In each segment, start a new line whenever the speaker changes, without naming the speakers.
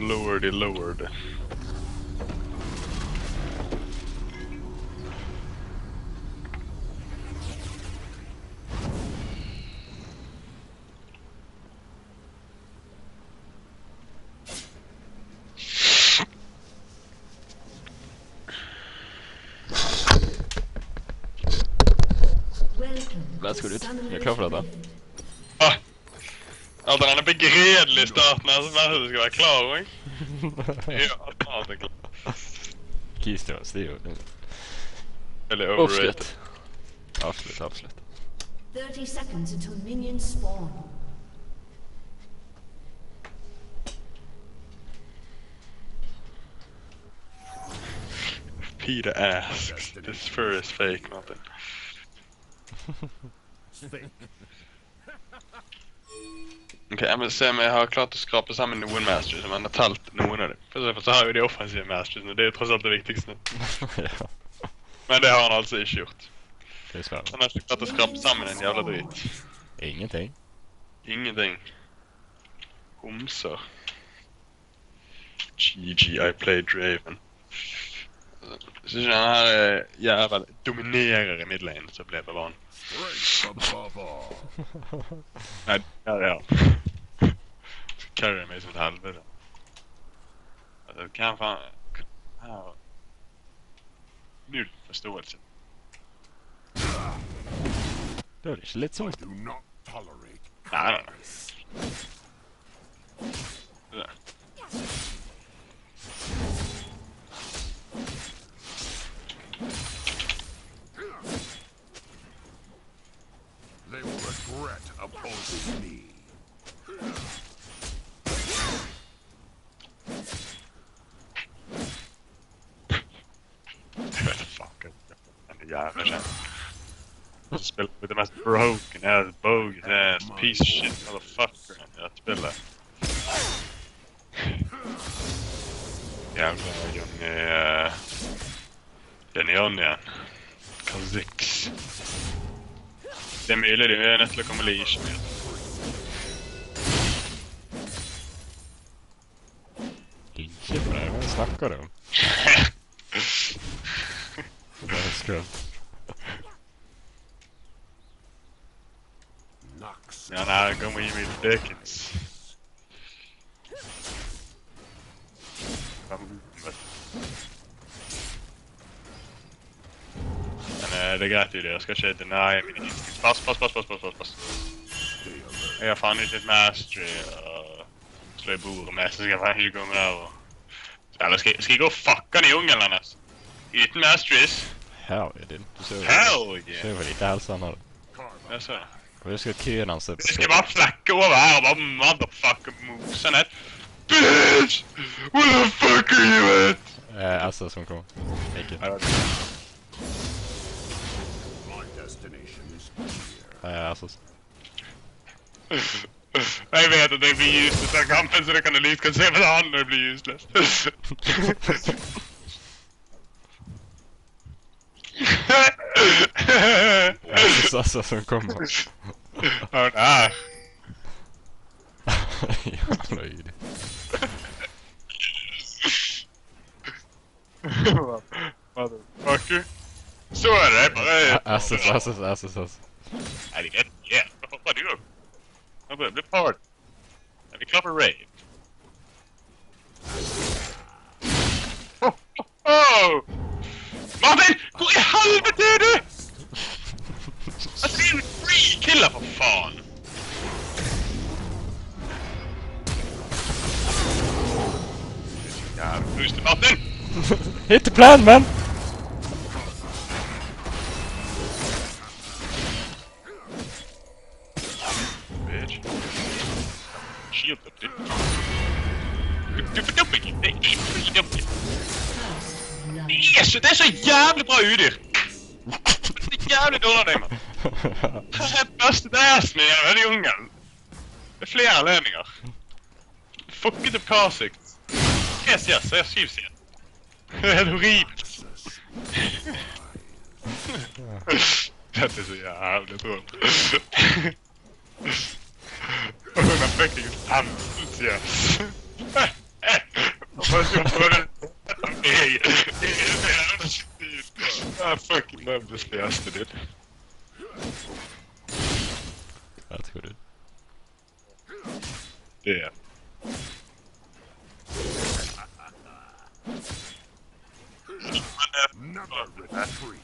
lowered.
Let's go ut. Jeg er klar for dette.
Ah! At han er begredelig i starten her, så bare du skal være klar også. Ja, han er klar.
Keystones, de er jo...
Eller overrated.
Absolutt.
30 seconds until minions spawn.
Peter asks, this fur is fake, nothing. Ok, jeg må se om jeg har klart å skrape sammen noen masters, om jeg har talt noen av dem. For så har jo de offensive masters, og det er jo tross alt det viktigste.
Ja.
Men det har han altså ikke gjort.
Dessverre.
Han har ikke klart å skrape sammen en jævla drit.
Ingenting.
Ingenting. Homser. GG, I played Draven. Hvis ikke denne her jævel dominerer i midlane, så blir det vann. Nei, ja. Skal carry meg som et helvete. Hvem faen... Her... Null forståelse.
Det er ikke litt sånn.
Nei.
They will regret opposing me.
And yeah, just spell with the most broken ass, bogus ass, piece of shit motherfucker. Jag spelar. Jävlar, Johnny on igen. Kha'Zix. Det är möjligt, det är nästan kommer leash med.
Ikke på det, hva snakker du om? Det er skumt.
Ja, nej, kom och ge mig Dickens. Men det är greit ju det, jag ska inte deny min instinkt. Pass. Jag har fan inte ett mastery och slå i bordet med, så ska jag fan inte gå med där och... Eller ska jag gå och fucka i djungeln annars? Utan masteries?
Hell yeah, dude. Du ser väl lite hälsa han har.
Jag ser det.
Och jag ska köra han så...
Jag ska bara flacka över här och bara motherfucker mosa net. Bitch! Where the fuck are you at?
Alltså som kommer. Thank you.
My destination is clear.
Alltså.
Jag vet att det blir useless den kampen, så det kan du lite kan se vad han när det blir useless.
Alltså som kommer.
Ja, nej.
Jävla idé.
Motherfucker. Så är det bara.
Alltså.
Nej, det är rätt jävla. Vad fan du gör? Jag börjar bli part. Är vi klar för raid? Oh! Martin! Gå i helvete är du! Jag ser ju free killar för fan! Jävlar, just det, Martin!
Hit the plan, man!
Bitch. Shield up, dude. Yes, det är så jävligt bra udyr! Det är jävligt dåligt av dig, man. Det är busted ass med den djungeln. Det är flera anledningar. Fucket upp Kha'Zix. Yes, jag skrivs igen. Det är helt horribelt. Det är så jävligt roligt. Och den har fucking ansikts, yes. I fucking love this bastard, dude.
Varsågod du.
Det är.
Never retreat.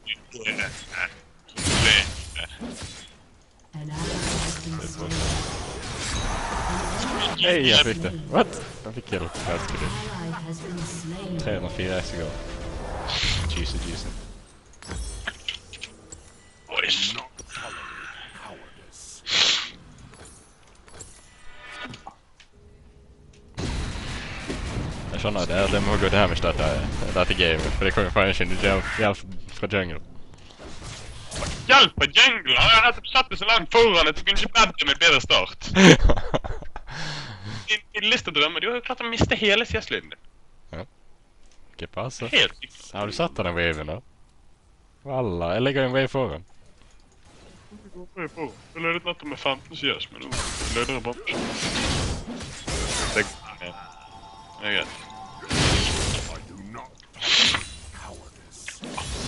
An ally has been slain.
Nej, jag fick det. What? Jag fick kill. Varsågod du.
Ally has been slain.
304 x igår. Juicy.
Boys.
Not tolerate cowardice.
Jeg skjønner det må gå damage dette gamet, for det kommer faen ikke hjelp fra jungle.
Hjelp på jungle! Han har nettopp satt det så langt foran at du kunne ikke bedre med bedre start. I liste drømmer, du har jo klart å miste hele CS-lyden din.
Ja. Ikke passe.
Helt sikkert.
Har du satt den waven da? Walla, jeg ligger en wave foran.
Jeg lødet nettopp med 15 CS, men nå løder jeg bare. Det er greit.
I do not tolerate cowardice.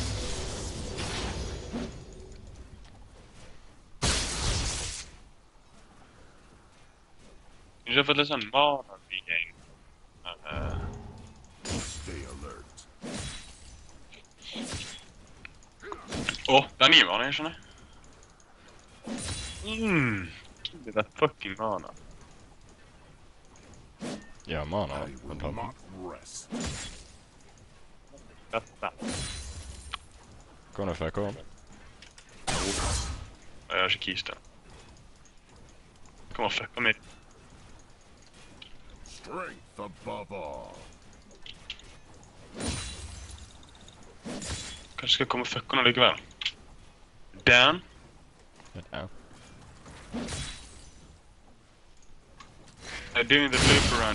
Jeg har fått litt sånn mana-bygging.
Stay alert.
Den gir mana, jeg skjønner. Give me that fucking mana.
Ja, mana.
I will not rest.
Dette.
Kom nå, fuck on.
Jeg har ikke keys til. Kom og fucka mitt.
Strength above all.
Kanskje skal komme og fucka nå likevel. Dan?
Ja.
They're doing the loop around.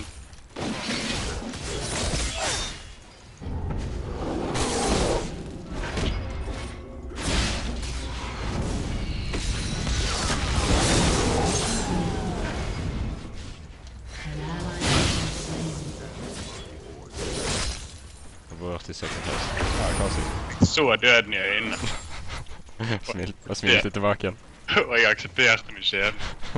An ally has been slain.
Vårt i second place. Ja, kanskje.
Så døden i øynene.
Og smilte tilbake igjen.
Og jeg aksepterte min skjebne.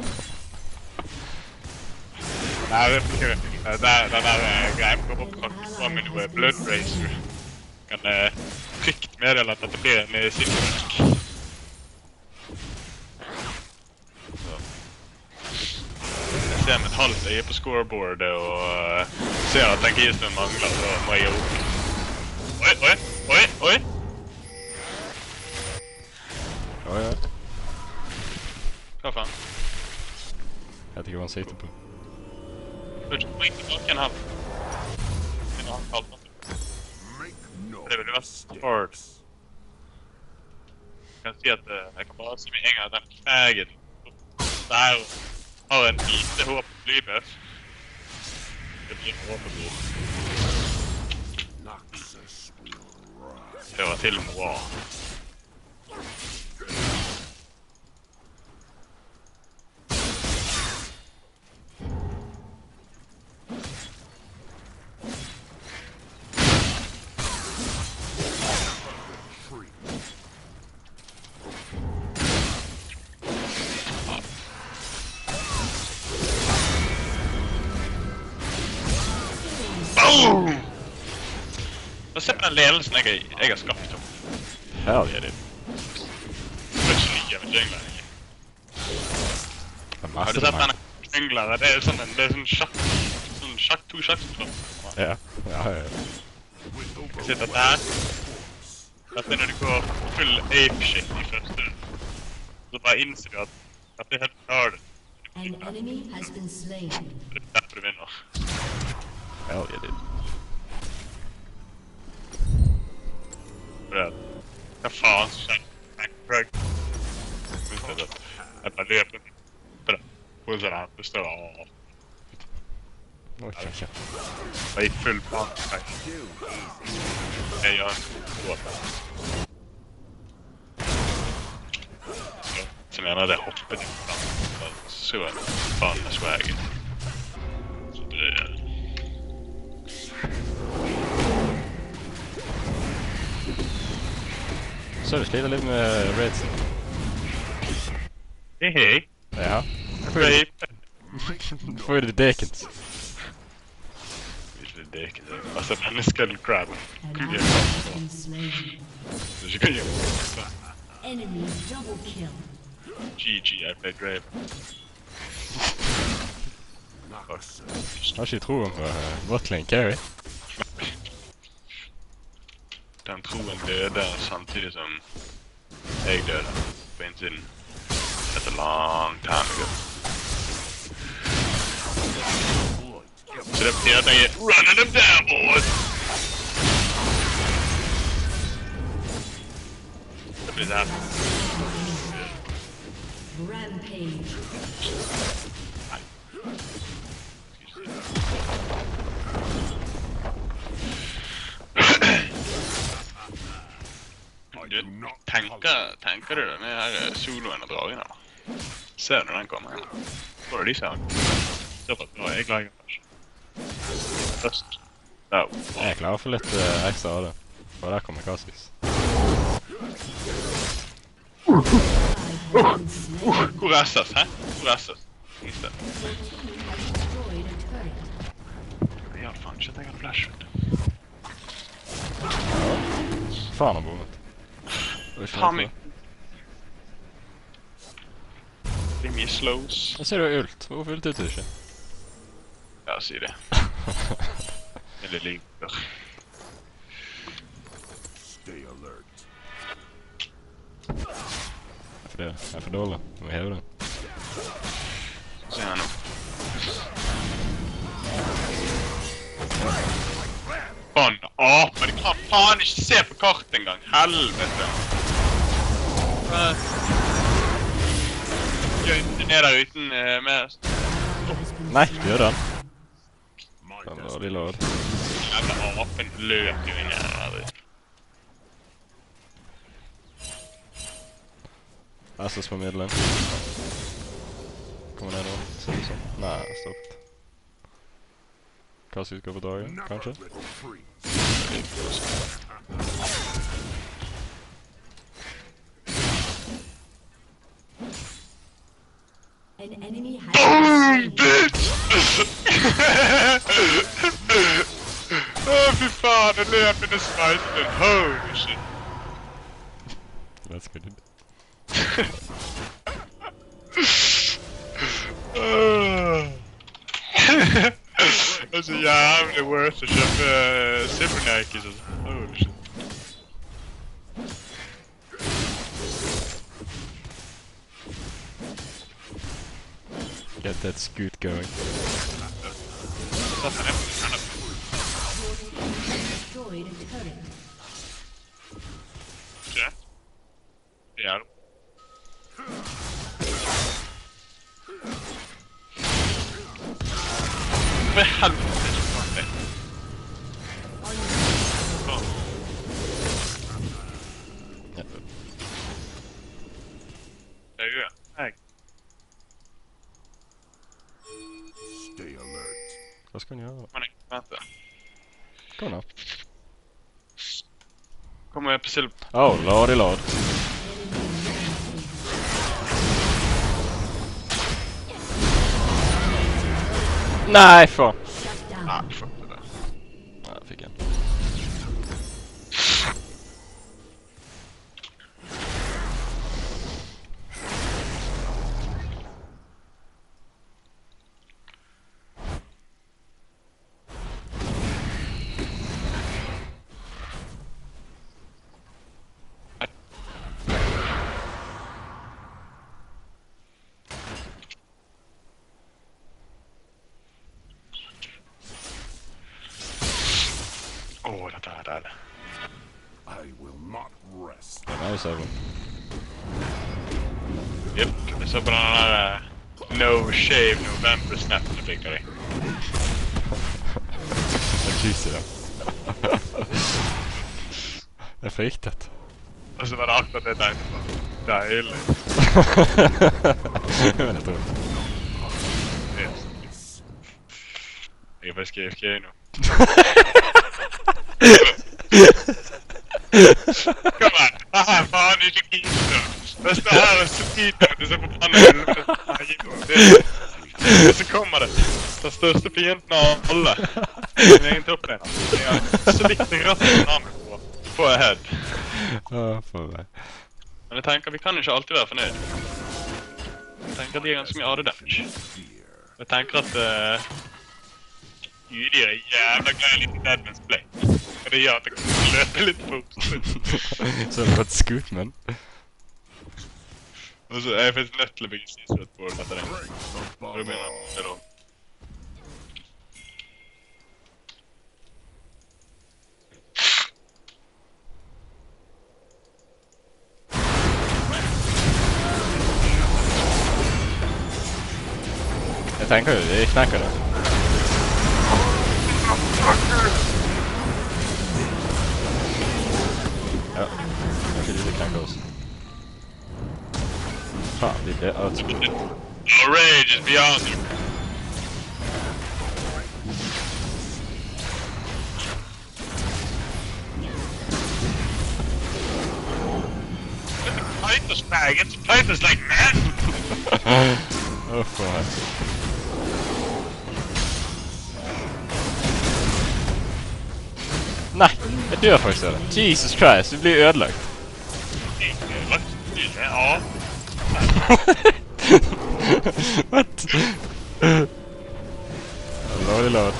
Nei, det er ikke det. Den der greien kommer opp fra med noe Blood Racer. Kan trygt meddele at dette blir en sikkerhet. Jeg ser mitt halvt øye på scoreboardet og ser at den keystone mangler, så må jeg gjøre opp. Oi!
Ja.
Hva faen?
Jeg vet ikke hva han sitter på.
Du har ikke bringt tilbake en halv. En annen halv.
Make no
Det ville vært hard. Jeg kan si at jeg kan bare si med en gang at den kvægen der har en lite hår på flybuff. Det blir en overbord.
Noxus will rise.
Det var til Moa. Og se på den ledelsen jeg har skapt.
Hell yeah, dude.
Det er ikke like med jungler, egentlig. Har du sett denne junglere? Det er sånn sjakk. Sånn sjakk, to sjakkspillere.
Ja.
Jeg sitter der. Dette er når du går full apeshit i første. Så bare innser du at dette er helt hard.
An enemy has been slain.
Det er derfor du vinner.
Hell yeah, dude.
Hva faen som skjer? Jeg bare løper på det. På sånn her, det står
Okay.
bare i full plan. Jeg gjør en båt. Så mener jeg det hoppet i plan. Så faen med swagen. Så det
Så du sliter litt med raidsen.
Hei.
Ja.
Rape.
Får jo det dekent.
Ikke det ikke det. Altså, menneskelig crab.
An
Kunne
ally
jeg
has been slain.
så ikke kunne gjøre.
Enemy double kill.
GG, I played Rape.
Har ikke troen på botlane carry.
Den troen døde samtidig som jeg døde på innsiden. That's a long time ago. Så det betyr at jeg er running them down, boys! Det blir sånn.
Rampage.
Du, tenker du denne her soloen og dragen da? Ser du den kommer her? Hvor er de ser den? Se på at nå er jeg glad i kanskje. Først. No.
Jeg er klar for litt ekstra av det. Og der kommer Kha'Zix.
Hvor er SS, hæ? Hvor er SS? Ingen sted.
Destroyed a turret.
Ja, faen, ikke at jeg har flash, vet du.
Faen har bommet.
Faen meg. Det er mye slows.
Jeg ser du har ult. Hvorfor ultet du ikke?
Ja, si det. Eller liker.
Stay alert.
Jeg er for dårlig. Du må heve den.
Se her nå. Faen, aper, de kan faen ikke se på kartet engang. Helvete. Gøynte ned der uten med...
Nei, gjør den. Den var de lord.
Jævla apen løp jo inn i her.
SS på middelen. Kommer ned nå. Ser det sånn. Nei, stoppet. Kha'Zix går på dragen, kanskje?
An enemy has been slain.
Åh, fy faen, det løp inn i smiten. Holy shit.
That's good.
Det er så jævlig worth å kjøpe Cybernikes og sånn. Holy shit.
Get that scoot going.
Destroyed a turret.
Ikke? Det er det. For helvete, ikke klart det.
Ja.
Det gjør jeg.
Stay alert.
Hva skal han gjøre da?
Men jeg kan vente.
Kom nå.
Kommer jeg på silv.
Oh, lordy lord. Nei, faen.
Shut down.
Ah, fuck det der.
Nei, jeg fikk en.
Åh, dette er deilig.
I will not rest.
Nei, så er det.
Jep, jeg så på den der No Shave November snappen jeg fikk av deg.
Det er juicy da. Jeg fryktet.
Og så var det akkurat det jeg tenkte på. Deilig.
Men jeg tror.
Yes. Jeg er faktisk AFK nå. Come on. Haha, faen, ikke Keystone. Det står her og sliter med disse forbannede. Så kommer det. Den største fienden av alle. Min egen topplaner. Jeg har så likt ratten navnet på Ahead.
For meg.
Men jeg tenker, vi kan ikke alltid være fornøyd. Jeg tenker at de er ganske mye AD damage. Jeg tenker at Udyr er jævla glad i litt Deadman's Blade. Og det gjør at jeg kan løpe litt fort.
Så har du fått Scootman.
Og så er jeg faktisk nødt til å bygge sisrødt på dette der. Og da begynner det da.
Jeg tenker jo, det knekker det. Ja, kanskje de knekker oss. Faen, vi ble outscored.
Our rage is beyond you. Titus faggots, Titus like men!
For meg. Nei, jeg dør faktisk av det. Jesus Christ, vi blir ødelagt.
Ja.
What? Lordy lord.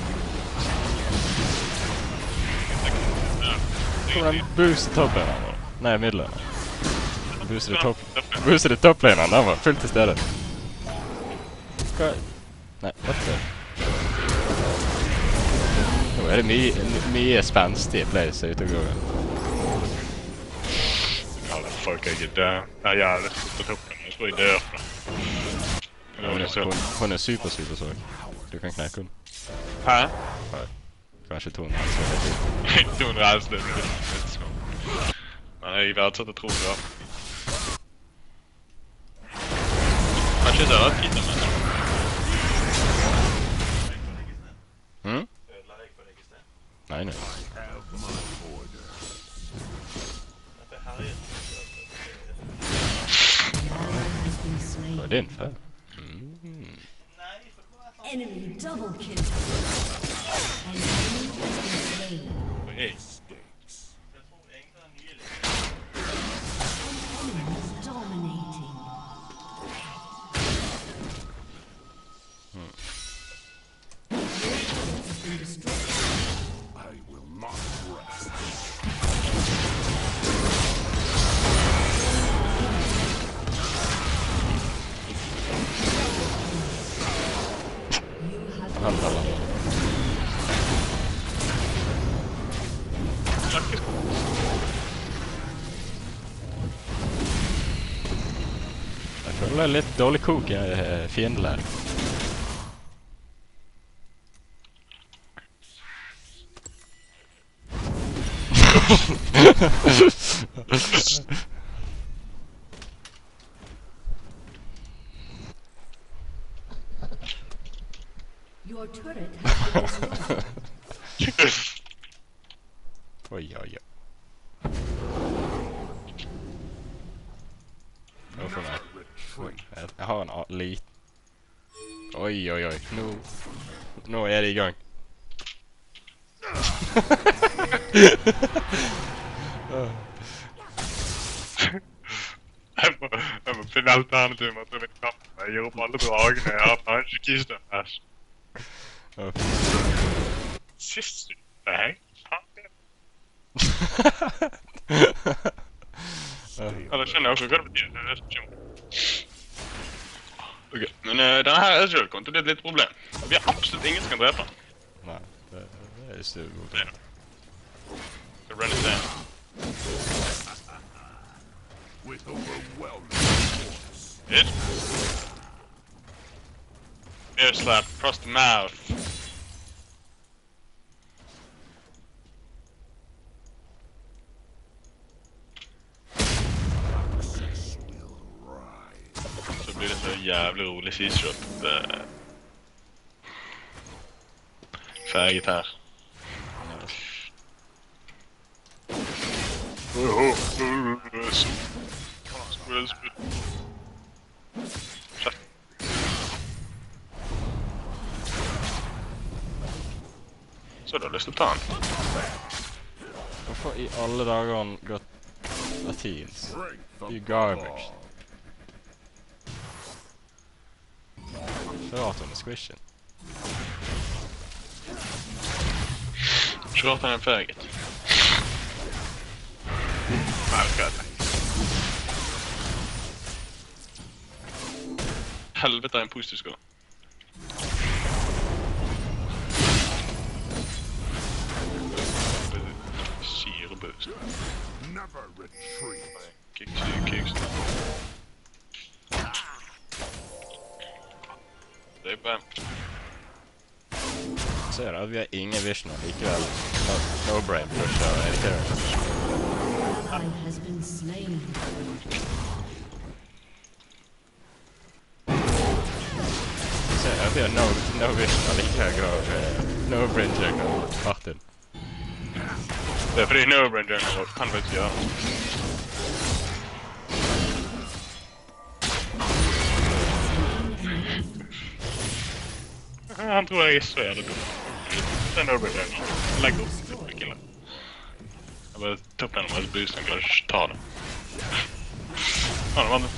Kommer den boost toppen her nå? Nei, midlene. Booster i topplaneren, den var fullt til stede. Hva? Nei, what the? Nå er det mye spenstige plays ute og går.
Alla folk er ikke død. Det er jævlig på toppen, jeg tror jeg dør.
Hun er super svag. Du kan knekke hun.
Hæ?
Kanskje 200 helse.
200 helse, det er litt sånn. Men jeg verdsatt å tro det. Kanskje det var fint om det.
Nei, nei. Hva er din før?
Enemy double kill. An enemy has been slain.
Okay.
Enemies dominating. Has been destroyed.
I will not rest.
Jeg føler det er litt dårlig kok i fiendene.
Your turret has been destroyed.
Oi, oi, oi. For meg. Jeg har en liten... Oi, oi, oi. Nå er det i gang.
Jeg må finne alternativ med å vinne kampen. Jeg gir opp alle dragene. Jeg har bare ikke Keystone Ash. Sist du deg? Ja, da skjønner jeg også hva det betyr. Det er det som kommer. Ok, men denne her Ezreal kommer til å bli et litt problem. Vi har absolutt ingen som kan drepe den.
Nei, det er ikke god.
Det er det. Så run it down.
With overwhelming force.
Good. Air slap across the mouth. Så blir det så jævlig rolig seashot. Ferget her. Så du har lyst til å ta den?
Hvorfor i alle dager har han gått latins? Det er jo garbage. Så rart hun er squishen.
Så rart han er ferget. Nei, det skal jeg tenke. Helvete er en positiv skål. Syreboost.
Never retreat.
Kicks. Det er bare...
Ser du at vi har ingen vision og likevel no brain push og editerer.
Ally has been slain.
Ser du at vi har no vision og likevel går no brain check og Martin.
Det er fordi no-brain jungle kan faktisk gjøre det. Han tror jeg er så jævlig dum. Det er no-brain jungle. Legg opp til å kille. Jeg bare topp gjennom hans boost, han klarer ikke ta det. Han er vanlig.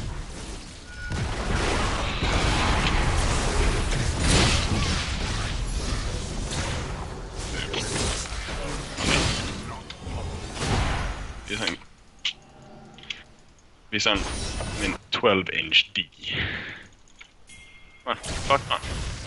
Viser han min 12-inch D. Fuck man.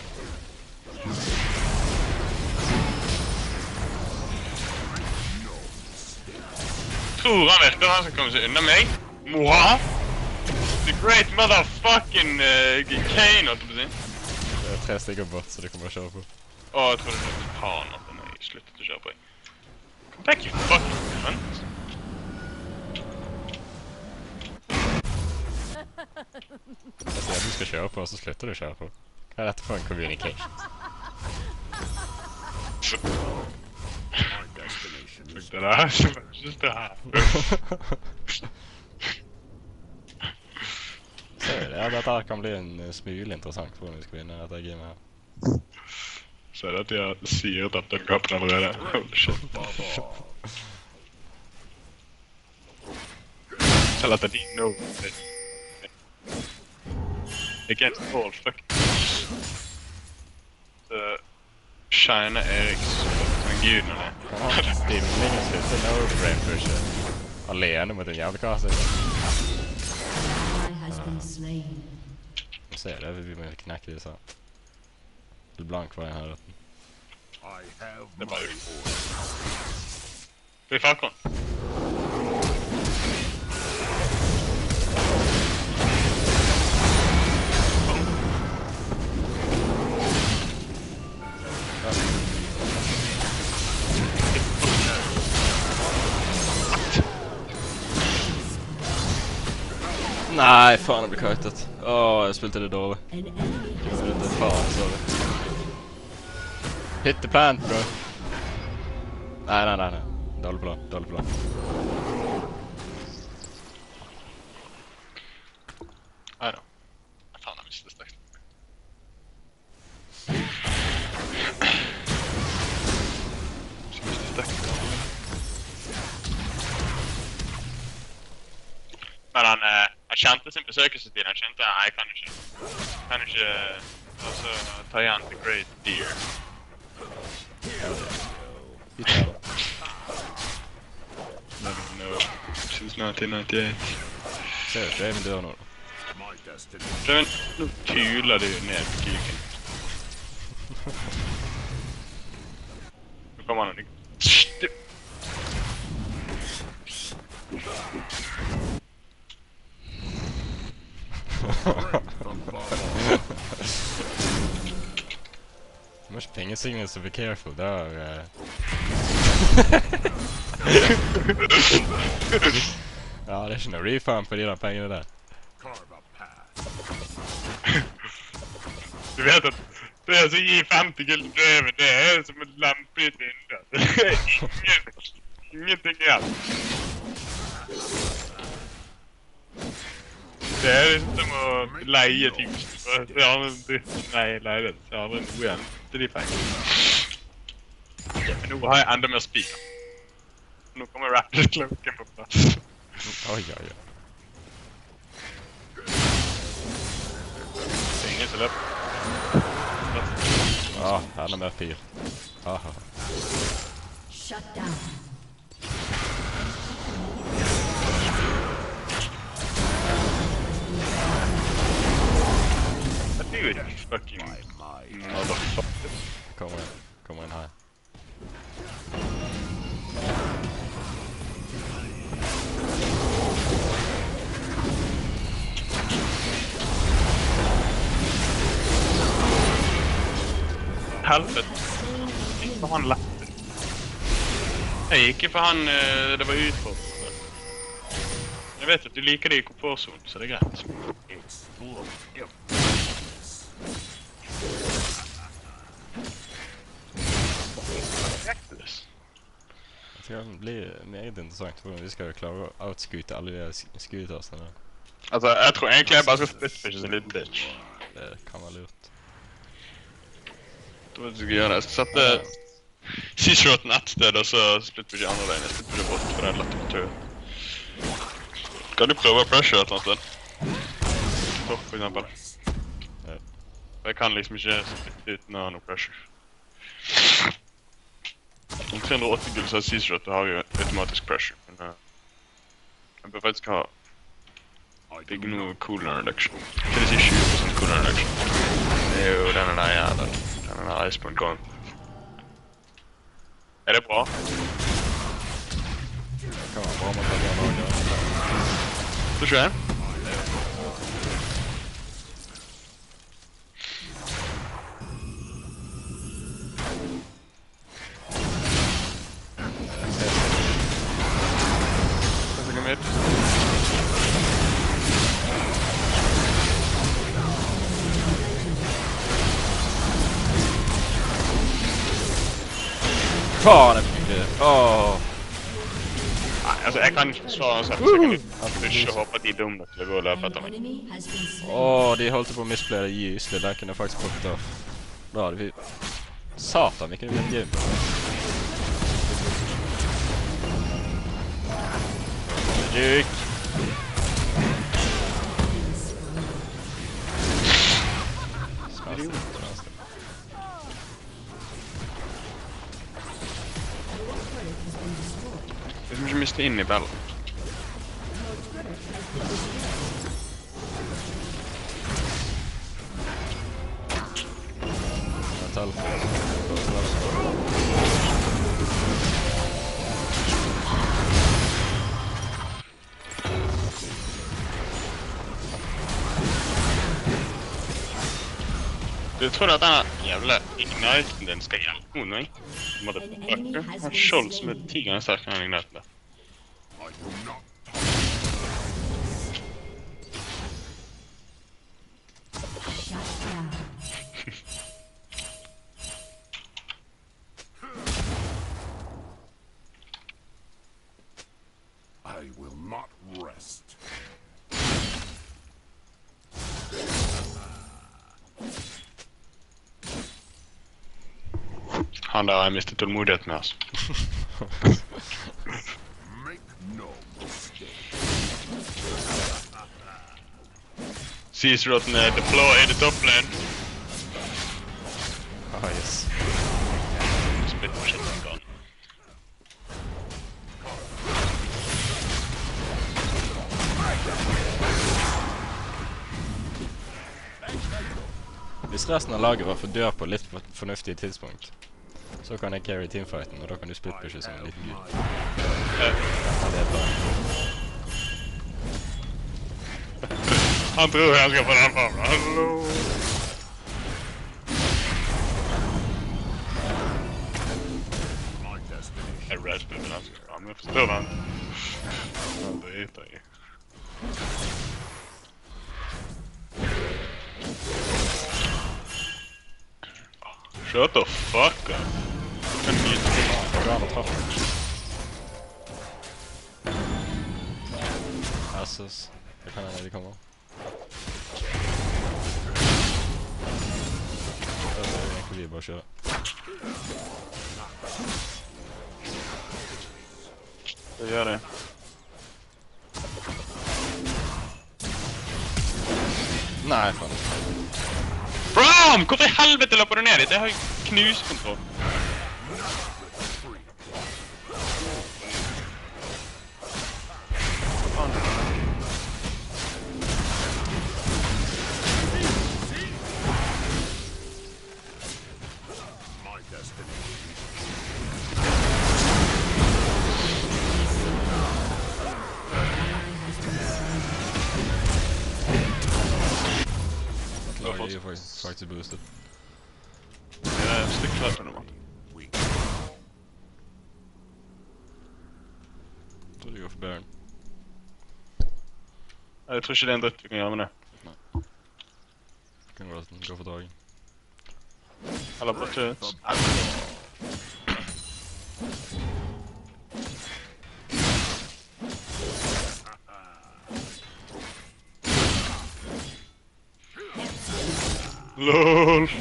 Tror han virkelig han som kommer seg unna meg? Moha? The great motherfucking Kane, holdt jeg på å si.
Det er 3 stykker bort, så det kommer å kjøre på.
Åh, jeg tror det er han at den er sluttet å kjøre på. Come back, you fucking cunt.
Jeg sier at du skal kjøre på, og så slutter du å kjøre på. Hva er dette for en communication?
Det der som jeg synes det her.
Ser du det? Ja, dette her kan bli en smule interessant for når vi skal vinne dette gamet her.
Så er det at de har syret opp den kappen allerede. Holy shit. Selv at det er din no. Against all fuck. Så Shine Eriks som guden av det.
Kan han stimlingen slutte no-brain pushet alene mot en jævlig kase?
Ally has been slain.
Nå ser det, vi må knekke disse her. Blank var en her.
I have
Det er
my
bare
orders.
Bli Falcon.
Nei, faen jeg ble kitet. Åh, jeg spilte det dårlig.
An enemy has
Det
been
er faen, sorry. Hit the plant, bro. Nei. Dårlig plan.
Nei da. Faen, jeg mistet stekt. Men han kjente sin besøkelsestid, han kjente jeg kan ikke altså, ta igjen The Great Deer. Never know, since 1998.
Ser du, Draven dør nå.
My destiny.
Draven, nå tyler du ned på kuken. Nå kommer han og
Much ping signals, so be careful. There. Ja, det er ikke noe refund for de der pengene der.
Carve a path.
Du vet at det å gi 50 gull til Draven, det er som en lampe i et vindu. Det er ingenting igjen. Det er liksom som å leie ting. Det er andre dritt. Nei, leie det. Det er andre noe igjen. Det er de feil. Ok, men nå har jeg enda mer speed. Nå kommer Rapid Cloaken på plass.
Oi, oi, oi.
Det er ingen som løper.
Enda mer fyr. Aha.
Shut down.
Dude, fucking motherfucker.
Kommer inn her.
Helvete. Ikke for han lette. Jeg gikk for han, det var utfordrende. Jeg vet at du liker det i komfortzonen, så det er greit.
Det skal bli meget interessant hvordan vi skal klare å outscoote alle de scootersene.
Altså, jeg tror egentlig jeg bare skal splitfishe sin liten bitch.
Det kan være lurt.
Da vet du skal gjøre det. Jeg skal sette C-shroten ett sted, og så splitfishe andre veien. Jeg splitfishe bort, for det er lett å tøye. Kan du prøve å pressure et eller annet sted? Topp, for eksempel.
Ja.
Jeg kan liksom ikke splitte uten å ha noe pressure. Om 380 gull så har C-shot, da har vi jo automatisk pressure, men jeg bør faktisk ha ikke noe cooldown reduction. Hva vil si 20% cooldown reduction? Det er jo denne der jævla, denne der Iceborne Gone. Er det bra?
Det kan være bra med å ta den dagen.
Tror ikke jeg?
Faen, jeg fikk det. Åh.
Nei, altså jeg kan ikke forsvare oss selv, så jeg kan ikke håpe at de er dumme nok til å gå og løpe
An
etter meg.
enemy has been slain.
De holdt på å misplay det gyselig. Der kunne jeg faktisk plukket av. Da hadde vi... Satan, vi kunne vinne game. Magic.
Jeg må ikke miste inn i bellen. Du tror at denne jævla igniten din skal hjelpe mot meg? Motherfucker. Han har skjold som er 10 ganger sterkere enn igniten der.
I will not.
Shut down.
I will not rest.
Han der har jeg mistet tålmodighet med, altså.
Make no mistake.
Seasrotten er deploy i the top lane.
Yes.
Split shit is gone.
Hvis resten av laget var for dør på litt fornuftige tidspunkt, så kan jeg carry teamfighten, og da kan du splitpushe som en liten gud. Ja, det er bra.
Han tror jeg skal få den fram. Hallo!
My destiny.
Jeg er redd, men han skal han forstå den. Han driter i. Shut the fuck up. En liten
Bra med traff. Asses. Det kan hende de kommer. ska vi bara köra.
Det gör det.
Nej, fan.
Bram! Hvorfor i helvete løper du ned dit? Jeg har jo knuskontroll.
My destiny.
Laget är faktiskt boosted.
Jeg er stygt klar på noe.
Weak.
Så det går för Baron.
Jeg tror ikke det er en dritt vi kan gjøre med det.
Kan gå för dagen.
Eller bare tøt. LOL!
My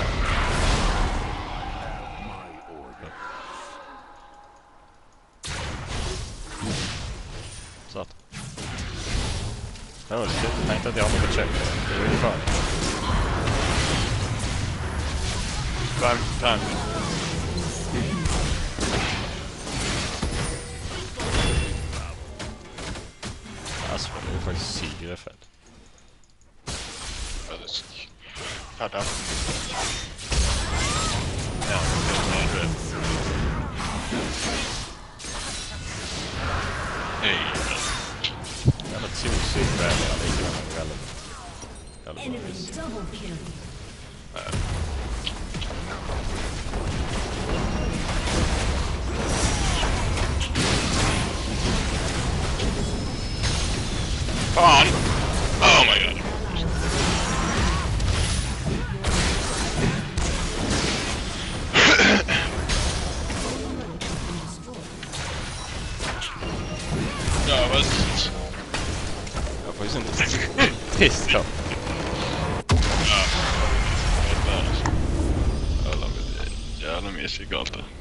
order.
Satt. Ja, shit. Jag tänkte att jag hade på check. Det är ju fan.
Time.
Alltså, det är faktiskt sygrefett.
Ja, der. Ja, det er det. Hey.
Jävla two-sig värld, jag ligger med mig själv.
Enemy double kill.
Fan! Oh my god. Ja, vad...
Jag får ju inte pissed off.
Ja, det är jävla mysigt galt det.